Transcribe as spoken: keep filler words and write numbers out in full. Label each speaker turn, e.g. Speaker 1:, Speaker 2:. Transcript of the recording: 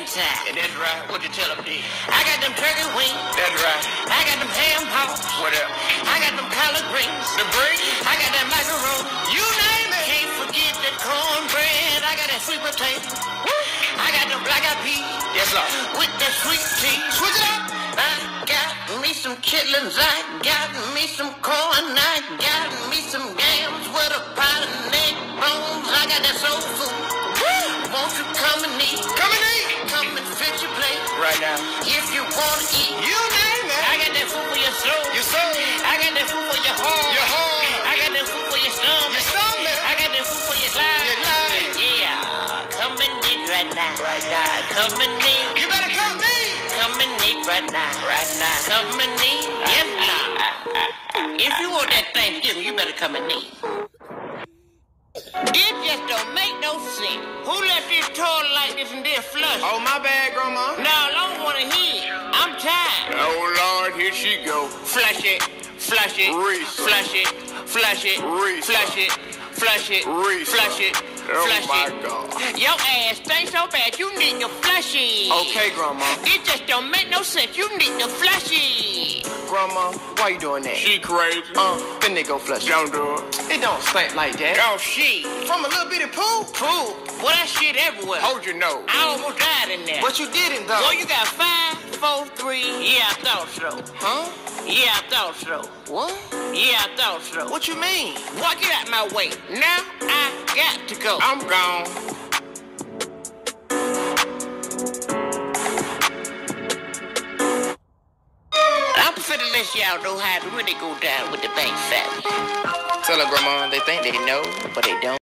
Speaker 1: time.
Speaker 2: Yeah, that's right. What you tell them, D?
Speaker 1: I got them turkey wings.
Speaker 2: That's right.
Speaker 1: I got them ham hocks.
Speaker 2: What else?
Speaker 1: I got them collard greens.
Speaker 2: The bread?
Speaker 1: I got that macaroni. You name it. Can't forget that cornbread. I got that sweet potato. I got them black eyed peas.
Speaker 2: Yes, sir.
Speaker 1: With that sweet tea.
Speaker 2: Switch it up.
Speaker 1: I got me some chitlins. I got me some corn. I got me some yams with a pot of neck bones. I got that soul food. Won't you come and eat?
Speaker 2: Come and eat.
Speaker 1: Come and fit your plate.
Speaker 2: Right now.
Speaker 1: If you want to eat.
Speaker 2: You name it.
Speaker 1: I got that food for your soul.
Speaker 2: Your soul.
Speaker 1: I got that food for your heart.
Speaker 2: Your heart.
Speaker 1: I got that food for your stomach.
Speaker 2: Your stomach.
Speaker 1: I got that food for your life.
Speaker 2: Your life.
Speaker 1: Yeah. Come and eat right now. Right now. Come and eat.
Speaker 2: You better come eat.
Speaker 1: Come and eat right now. Right now. Come and eat. Yes, now. If you want that Thanksgiving, you better come and eat. It just don't make no sense. Who left this toilet like this and then flush?
Speaker 2: Oh, my bad, Grandma.
Speaker 1: No, I don't want to hear it. I'm tired.
Speaker 2: Oh, Lord, here she go.
Speaker 1: Flush it, flush it,
Speaker 2: Reese.
Speaker 1: flush it, flush it,
Speaker 2: Reese.
Speaker 1: flush it, flush it,
Speaker 2: Reese.
Speaker 1: flush it,
Speaker 2: Oh,
Speaker 1: flush
Speaker 2: my
Speaker 1: it.
Speaker 2: God.
Speaker 1: Your ass stinks so bad you need to flush it.
Speaker 2: Okay, Grandma.
Speaker 1: It just don't make no sense. You need to flush it.
Speaker 2: Grandma, why you doing that? She crazy. Uh, then they go flush. Don't do it. It don't stink like that.
Speaker 1: Oh, shit.
Speaker 2: From a little bitty poo.
Speaker 1: Poo. Well, that shit everywhere.
Speaker 2: Hold your nose.
Speaker 1: I almost died in there.
Speaker 2: But you didn't, though.
Speaker 1: Well, you got five, four, three. Yeah, I thought so.
Speaker 2: Huh?
Speaker 1: Yeah, I thought so.
Speaker 2: What?
Speaker 1: Yeah, I thought so.
Speaker 2: What you mean?
Speaker 1: Walk it out my way. Now I got to go.
Speaker 2: I'm gone.
Speaker 1: I'm finna let y'all know how to really go down with the bank family.
Speaker 2: Tell her, Grandma, they think they know, but they don't.